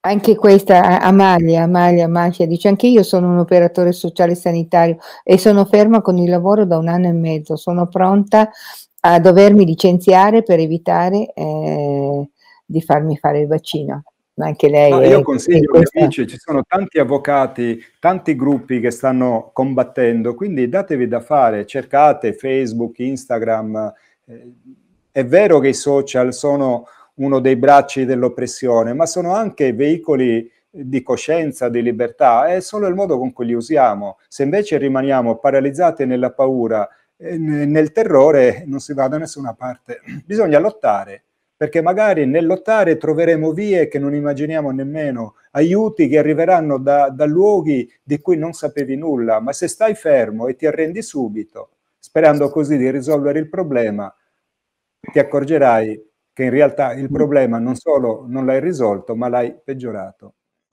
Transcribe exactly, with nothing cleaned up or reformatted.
Anche questa A Amalia, Amalia, Macia dice: "Anche io sono un operatore sociale sanitario e sono ferma con il lavoro da un anno e mezzo. Sono pronta a dovermi licenziare per evitare, ehm, di farmi fare il vaccino." Ma anche lei Ma io è in consiglio agli questa amici, ci sono tanti avvocati, tanti gruppi che stanno combattendo, quindi datevi da fare, cercate Facebook, Instagram. Ehm, è vero che i social sono uno dei bracci dell'oppressione, ma sono anche veicoli di coscienza, di libertà, è solo il modo con cui li usiamo. Se invece rimaniamo paralizzati nella paura e ne nel terrore, non si va da nessuna parte. Bisogna lottare, perché magari nel lottare troveremo vie che non immaginiamo nemmeno, aiuti che arriveranno da da luoghi di cui non sapevi nulla, ma se stai fermo e ti arrendi subito, sperando così di risolvere il problema, ti accorgerai che in realtà il Mh. problema non solo non l'hai risolto, ma l'hai peggiorato.